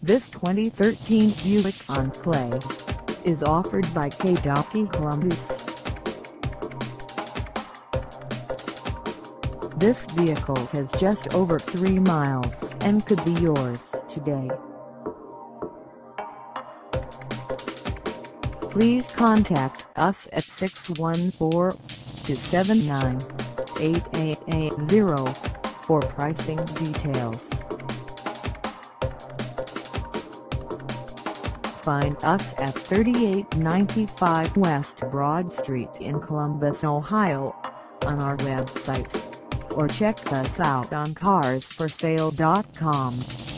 This 2013 Buick Enclave is offered by Haydocy Columbus. This vehicle has just over 3 miles and could be yours today. Please contact us at 614-279-8880 for pricing details. Find us at 3895 West Broad Street in Columbus, Ohio, on our website, or check us out on carsforsale.com.